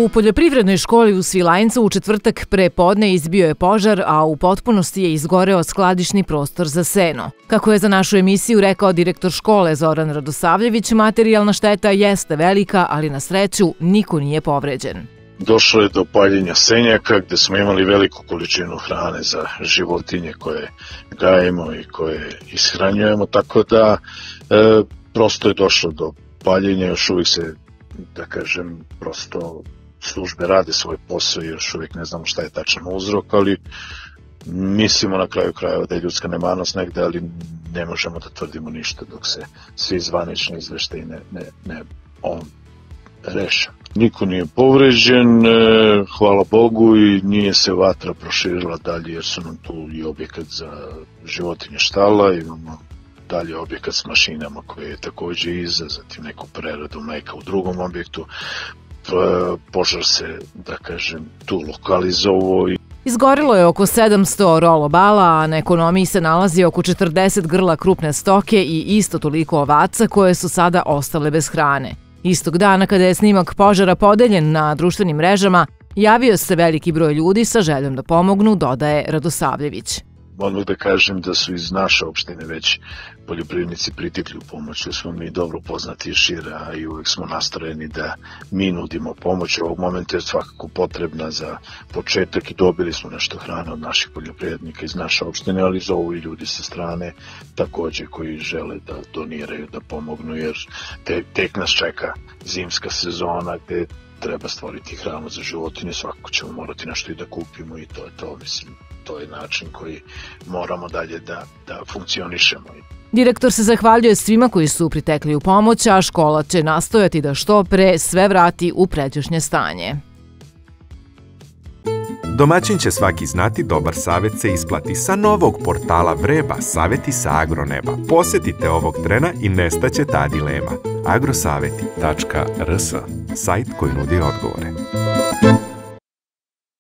U poljoprivrednoj školi u Svilajncu u četvrtak pre podne izbio je požar, a u potpunosti je izgoreo skladišni prostor za seno. Kako je za našu emisiju rekao direktor škole Zoran Radosavljević, materijalna šteta jeste velika, ali na sreću niko nije povređen. Došlo je do paljenja senjaka gde smo imali veliku količinu hrane za životinje koje gajemo i koje ishranjujemo, tako da prosto je došlo do paljenja, još uvijek se, da kažem, prosto službe rade svoj posao i još uvijek ne znamo šta je tačan uzrok, ali mislimo na kraju krajeva da je ljudska nemarnost negde, ali ne možemo da tvrdimo ništa dok se svi zvanični izveštaji ne reše. Niko nije povređen, hvala Bogu, i nije se vatra proširila dalje jer su nam tu i objekat za životinje štala, imamo dalje objekat s mašinama koji je takođe iza, zatim neku preradu mleka u drugom objektu. Požar se, da kažem, tu lokalizovao. Izgorilo je oko 700 rolobala, a na ekonomiji se nalazi oko 40 grla krupne stoke i isto toliko ovaca koje su sada ostale bez hrane. Istog dana kada je snimak požara podeljen na društvenim mrežama, javio se veliki broj ljudi sa željom da pomognu, dodaje Radosavljević. Odmah da kažem da su iz naše opštine već poljoprivrednici pritikli u pomoć, jer smo mi dobro poznati i šire, a i uvek smo nastrojeni da mi nudimo pomoć. Ovog momenta je svakako potrebna za početak i dobili smo nešto hrane od naših poljoprivrednika iz naše opštine, ali zovu i ljudi sa strane takođe koji žele da doniraju, da pomognu, jer tek nas čeka zimska sezona gde treba stvoriti hranu za životinje, svakako ćemo morati nešto i da kupimo i to je to, mislim. To je način koji moramo dalje da funkcionišemo. Direktor se zahvaljuje svima koji su pritekli u pomoć, a škola će nastojati da što pre sve vrati u pređašnje stanje. Domaćin će svaki znati, dobar savjet se isplati. Sa novog portala Vreba, savjeti sa agroneba. Posetite ovog trena i nestaće ta dilema. agrosaveti.rs, sajt koji nudi odgovore.